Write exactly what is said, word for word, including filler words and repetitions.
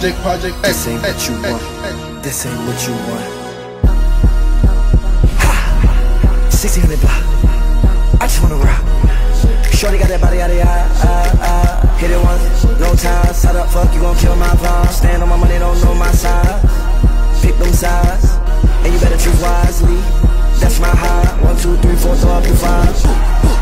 project, project. This ain't what you want. This ain't what you want. sixteen hundred block. I just wanna rock. Shorty got that body out of the eye, eye, eye. Hit it once, no time. Side up, fuck, you gon' kill my vibe. Stand on my money, don't know my side. Pick them sides, and you better choose wisely. That's my high. One, two, three, four, throw up to five.